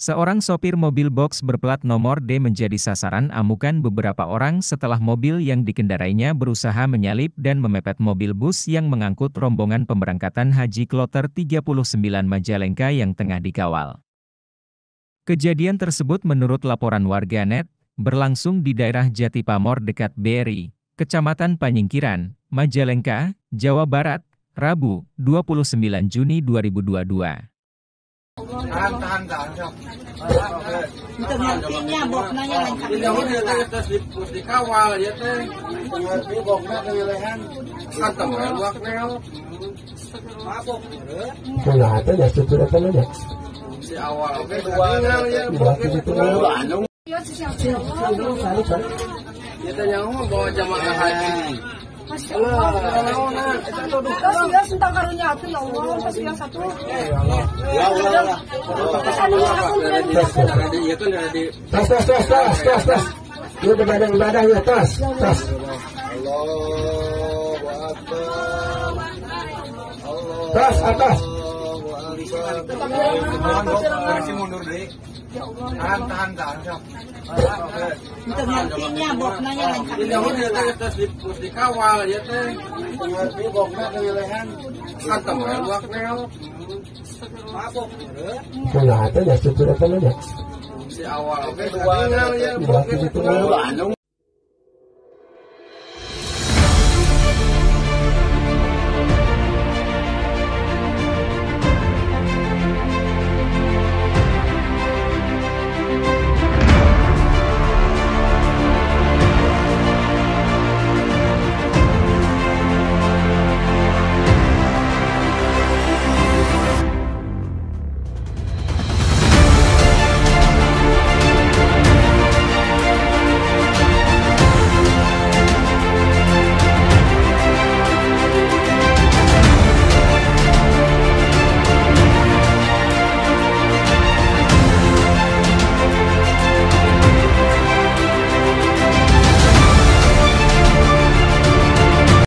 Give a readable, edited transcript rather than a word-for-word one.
Seorang sopir mobil box berplat nomor D menjadi sasaran amukan beberapa orang setelah mobil yang dikendarainya berusaha menyalip dan memepet mobil bus yang mengangkut rombongan pemberangkatan Haji Kloter 39 Majalengka yang tengah dikawal. Kejadian tersebut menurut laporan warganet, berlangsung di daerah Jatipamor dekat BRI, Kecamatan Panyingkiran, Majalengka, Jawa Barat, Rabu, 29 Juni 2022. Tahan. Untuk ngertinya boknanya lain kali. Jangan dia terus dikawal ya teh. Ngerti bokna kelilehan. Kata mah luak nel. Mabok. Nah, itu ya supir apa aja? Si awal oke dua nel ya. Berarti itu Bandung. Ya teh nyaho bawa jamaah haji. Allah, ya tentang karunia aku ya Allah, kasih yang satu. Ya Allah. Tas. Lu ibadah ya tas. Allahu Akbar. Tas atas. Masih mundur deh. Tahan. Untuk ngertinya boknanya lain kali. Jangan dia terus dikawal ya teh. Ngerti bokna kelilehan. Kata mah luak nel. Mabok. Nah, itu ya supir apa aja? Si awal oke dua nel ya. Berarti itu Bandung.